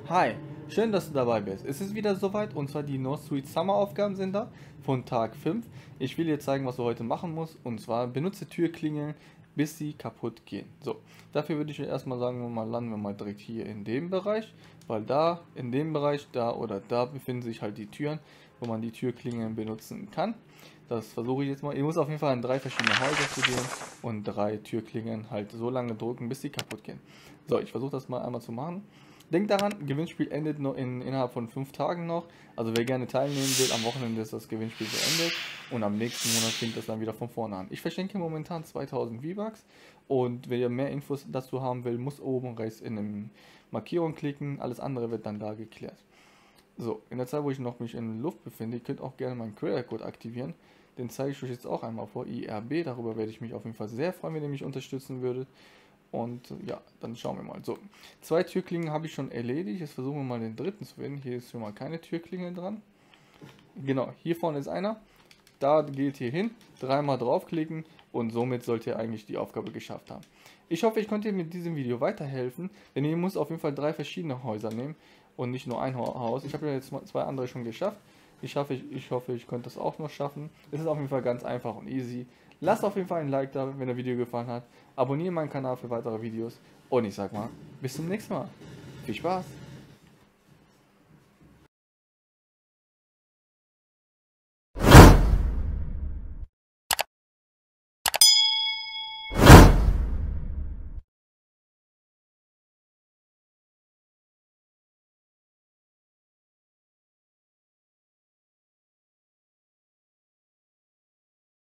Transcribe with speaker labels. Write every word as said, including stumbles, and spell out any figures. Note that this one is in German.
Speaker 1: Hi, schön, dass du dabei bist. Es ist wieder soweit und zwar die No Sweet Summer Aufgaben sind da von Tag fünf. Ich will dir zeigen, was du heute machen musst und zwar benutze Türklingeln, bis sie kaputt gehen. So, dafür würde ich erstmal sagen, wir mal landen wir mal direkt hier in dem Bereich, weil da, in dem Bereich, da oder da befinden sich halt die Türen, wo man die Türklingeln benutzen kann. Das versuche ich jetzt mal. Ich muss auf jeden Fall in drei verschiedene Häuser zu gehen und drei Türklingeln halt so lange drücken, bis sie kaputt gehen. So, ich versuche das mal einmal zu machen. Denkt daran, Gewinnspiel endet nur in, innerhalb von fünf Tagen noch. Also wer gerne teilnehmen will, am Wochenende ist das Gewinnspiel beendet. Und am nächsten Monat fängt das dann wieder von vorne an. Ich verschenke momentan zweitausend V-Bucks. Und wer mehr Infos dazu haben will, muss oben rechts in den Markierung klicken. Alles andere wird dann da geklärt. So, in der Zeit, wo ich noch mich in Luft befinde, ihr könnt auch gerne meinen Creator-Code aktivieren. Den zeige ich euch jetzt auch einmal vor, I R B. Darüber werde ich mich auf jeden Fall sehr freuen, wenn ihr mich unterstützen würdet. Und ja, dann schauen wir mal. So, zwei Türklingen habe ich schon erledigt. Jetzt versuchen wir mal den dritten zu finden. Hier ist schon mal keine Türklingel dran. Genau, hier vorne ist einer. Da geht ihr hin, dreimal draufklicken und somit sollt ihr eigentlich die Aufgabe geschafft haben. Ich hoffe, ich konnte dir mit diesem Video weiterhelfen, denn ihr müsst auf jeden Fall drei verschiedene Häuser nehmen und nicht nur ein Haus. Ich habe ja jetzt zwei andere schon geschafft. Ich hoffe, ich, ich hoffe, ich könnte das auch noch schaffen. Es ist auf jeden Fall ganz einfach und easy. Lasst auf jeden Fall ein Like da, wenn das Video gefallen hat. Abonniere meinen Kanal für weitere Videos und ich sag mal, bis zum nächsten Mal. Viel Spaß!